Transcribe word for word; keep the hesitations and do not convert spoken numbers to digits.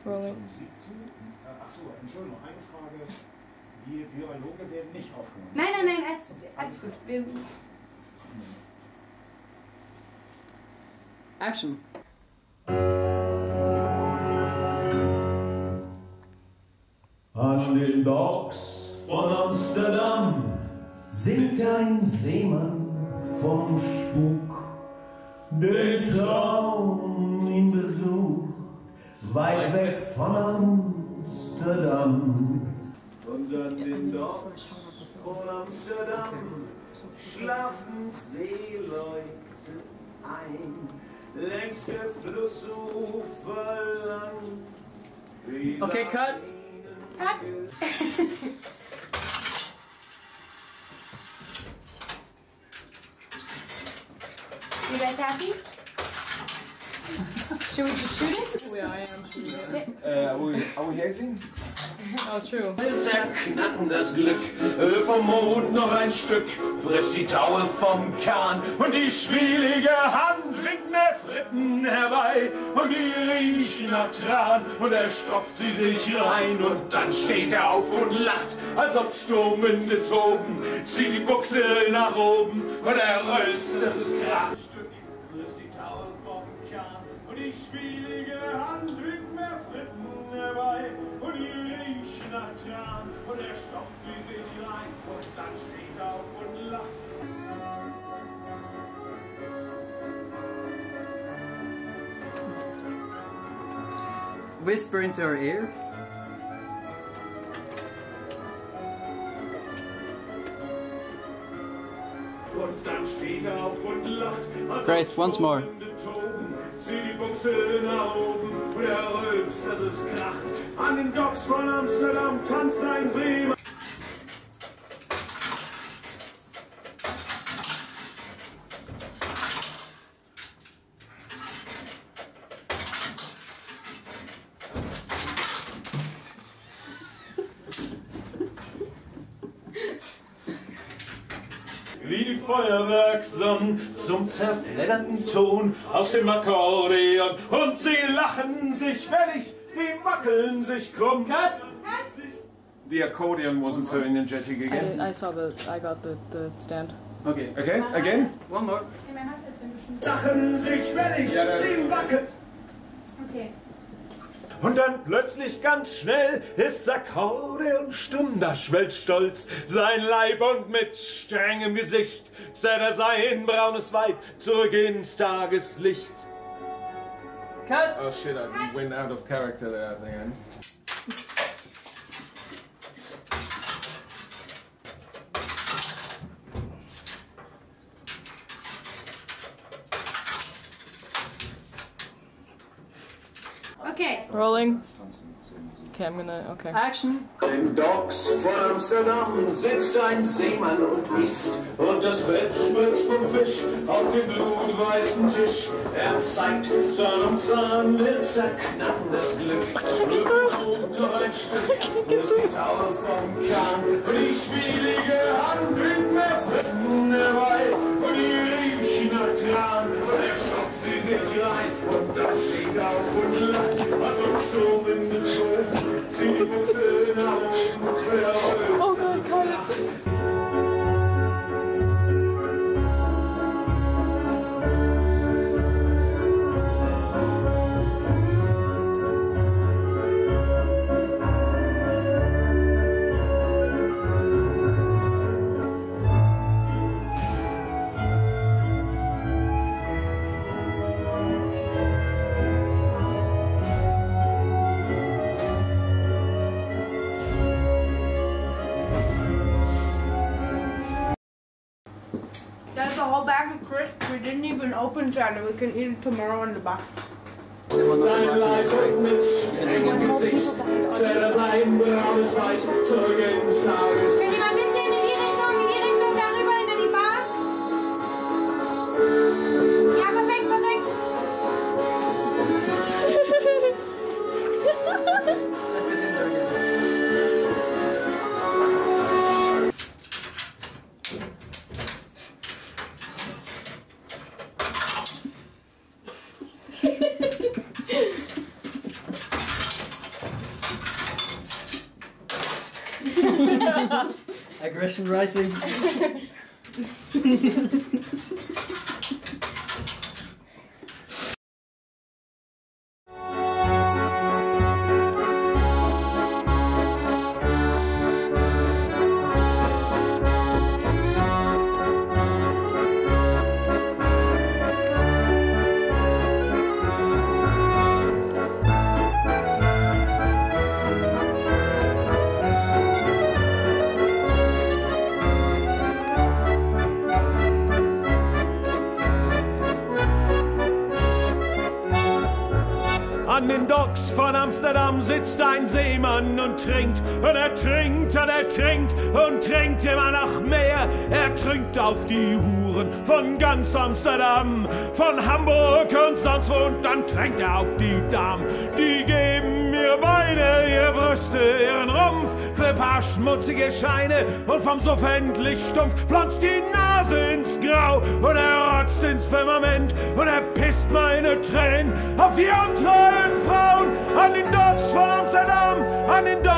Rolling. Achso, Entschuldigung, eine Frage. Die Dialoge werden nicht aufgenommen. Nein, nein, nein, alles, alles gut. Wir Action. An den Docks von Amsterdam singt ein Seemann vom Spuk, den Traum ihn besucht, weit weg von Amsterdam. Und an den Docks von Amsterdam schlafen Seeleute ein, längs der Flussufer lang. Okay, cut. Cut. You guys happy? Should we just shoot it? Yeah, I am. Uh, are, we, are we hazing? Oh, true. Zerknacken das Glück, äh, vom Mond noch ein Stück, frisst die Taue vom Kahn und die schwielige Hand bringt mehr Fritten herbei und die riechen nach Tran und er stopft sie sich rein und dann steht er auf und lacht, als ob Sturmwinde toben, zieht die Buchse nach oben und er rölzt, das ist Kraft. Frisst die Taue vom Kahn und die schwielige Hand bringt mehr Fritten herbei und die riechen nach Tran und er stopft sie sich rein und dann steht er auf und lacht. Whisper into her ear. Und dann steht er auf und lacht. Great, once more. Zieh die Buchse nach oben und er rülpst, dass es kracht. An den Docks von Amsterdam tanzt ein Seemann. Wie die Feuerwerkssonne zum zerfleddernden Ton aus dem Akkordeon und sie lachen sich wellig, sie wackeln sich krumm. Cut! The accordion wasn't so energetic I, again. I saw the. I got the the stand. Okay. Okay, again? One more. Lachen sich wellig, sie wackeln. Okay. Und dann plötzlich ganz schnell ist das Akkordeon stumm, da schwellt stolz sein Leib und mit strengem Gesicht zerrt er sein braunes Weib zurück ins Tageslicht. Cut. Oh shit, I went out of character there at the end. Okay. Rolling. Okay, I'm gonna. Okay. Action. In Docks von Amsterdam sitzt ein Seemann und isst und das Fett schmilzt vom Fisch auf dem blutweißen Tisch. Er zeigt Zahn um Zahn, will zerknacken das Glück. Und noch ein Stück, das die Taue vom Kahn. Und die schwierige Hand bringt mehr Fritten herbei und die riechen nach Tran. Und er stopft sie sich rein und dann steht er auf und lacht, als ob Sturm in den Ton. Zieh die Buchse nach oben, verrückt. Oh Gott, Gott. There's a whole bag of crisps we didn't even open, Santa. We can eat it tomorrow on the bus. Sein Leib und mit strengem Gesicht zerrt er sein braunes Weib zurück ins Tageslicht. Könnt ihr mal ein bisschen in die Richtung, in die Richtung darüber hinter die Bar? Ja, perfekt, perfekt. Let's get in there again. Aggression rising. An den Docks von Amsterdam sitzt ein Seemann und trinkt und er trinkt und er trinkt und trinkt immer noch mehr. Er trinkt auf die Huren von ganz Amsterdam, von Hamburg und sonst wo, und dann trinkt er auf die Damen. Die geben ihre Beine, ihre Brüste, ihren Rumpf für ein paar schmutzige Scheine, und vom Suff endlich stumpf pflanzt die Nase ins Grau und er rotzt ins Firmament und er pisst meine Tränen auf die untreuen Frauen an den Docks von Amsterdam, an den Docks